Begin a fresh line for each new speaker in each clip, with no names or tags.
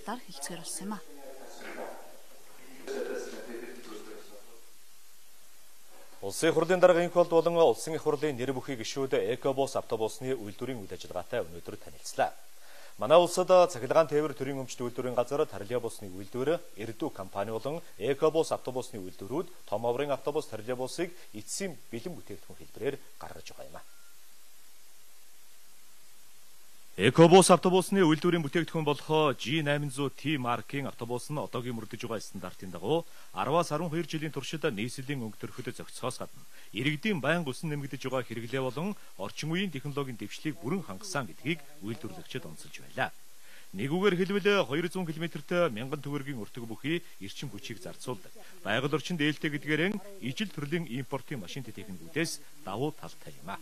талаар хэлцгээр болсон юм а.
Улсын их хурлын дарга инх болон улсын их хурлын нэр бүхий гишүүд экобус автобусны үйлдвэрийн үйл ажиллагаатай өнөөдөр танилцлаа. Манай улсад цахилгаан тээвэр төрийн өмчт үйлдвэрийн газар Тарилиабусны үйлдвэр, Эрдүү компани болон экобус автобусны үйлдвэрүүд том оврын автобус Тарилиабусыг эцсийн бэлэн бүтээгдэхүүн хэлбэрээр гаргаж байгаа юм а. Экобус автобусны үйлдвэрийн бүтээгдэхүүн болох G800T маркийн автобус нь одоогийн мөрдөж байгаа стандартын дагуу 10-аас 12 жилийн туршид нийслэлийн өнгө төрөхөд зохицохоос гадна иргэдийн байнга усан нэмэгдэж байгаа хэрэглээ болон орчин үеийн технологийн дэвшлийг бүрэн хангасан гэдгийг үйлдвэрлэгчид онцолж байлаа. Нэгүгээр хэлбэл 200 км-т 1000 төгрөгийн өртөг бүхий эрчим хүчийг зарцуулдаг. Байгаль орчинд ээлтэй гэдгээр ижил төрлийн импортын машинт техникүүдээс давуу талтай юм а.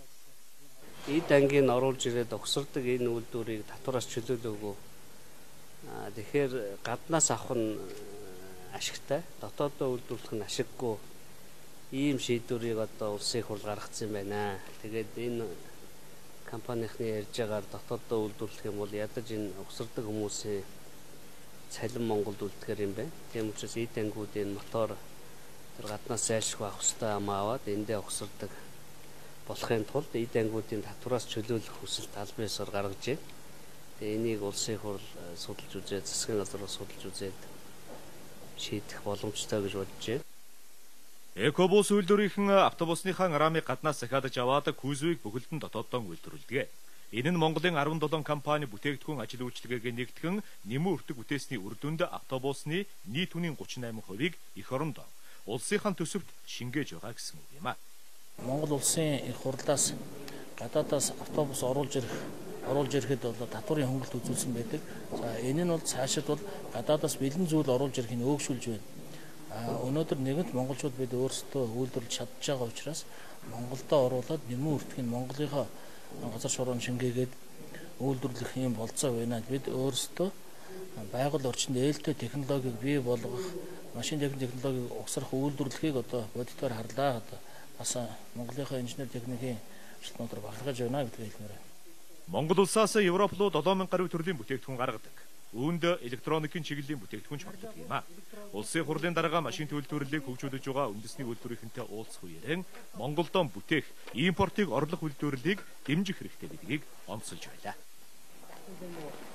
Эд ангийн оруулж ирээд огсордог энэ үйлдвэрийг татвараас чөлөөлөөгүй. Тэгэхээр гаднаас авах нь ашигтай, дотоодоо үйлдвэрлэх нь ашиггүй. Ийм шийдвэрийг одоо улсын их хурл гаргацсан байна. Тэгээд энэ компанийнхны ярьж байгаагаар дотоодоо үйлдвэрлэх юм бол ядаж энэ огсордог хүмүүсийн цалин Монголд үлдэхэр юм байна. Тийм учраас эд ангиудын мотор гаднаас зайлшгүй авах хэрэгтэй амаа аваад эндээ огсордог болохын тулд эд ангиудын татвараас чөлөөлөх хүсэлт албан ёсоор гаргаж байна. Тэгээ энийг улсын их хурл судалж үзээд, засгийн газраас судалж үзээд шийдэх боломжтой гэж бодож байна.
Экобус үйлдвэрийн автобусныхаа рамыг гаднаас захиадж аваад кузовыг бүхэлдэн дотооддоо үйлдвэрлэдэг. Энэ нь Монголын 17 компани бүтээгдэхүүн ажил үйлчилгээгээ нэгтгэн нэмэн өртөг бүтээсний үр дүнд автобусны нийт үнийн 38%-ийг эх оронд улсынхаа төсөвт шингээж байгаа гэсэн үг юм а.
Монгол улсын их хурлаас гадаадаас автобус оруулж ирэхэд бол татварын хөнгөлт үзүүлсэн байдаг. За энэ нь бол цаашид бол гадаадаас бэлэн зүйл оруулж ирэхийг өөгшүүлж байна. Өнөөдөр нэгэнт монголчууд бид өөрсдөө үйлдвэрлэж чадж байгаа учраас Монголдо оруулаад нэмэн өртгийг Монголынхаа газар шуурын шингээгээд үйлдвэрлэх юм болцоо байна. Бид өөрсдөө байгаль орчинд ээлтэй технологиг бий болгох, машин технологиг угсрах үйлдвэрлэхийг одоо бодитоор харлаа. Бас Монголынхаа инженер техникийн ажилтнуудаар багтааж байна гэдгийг хэлмээр байна.
Монгол улсаас Европ руу 7000 гаруй төрлийн бүтээгдэхүүн гаргадаг. Үүнд электроникийн чиглэлийн бүтээгдэхүүн ч багтдаг юм а. Улсын хурлын дарга машин төлөвлөлтийг хөгжүүлж байгаа үндэсний үйлдвэрийнхэнтэй уулзах үеэр Монголдо бүтээх, импортыг орлох үйлдвэрлэлийг дэмжих хэрэгтэй гэдгийг онцолж байлаа.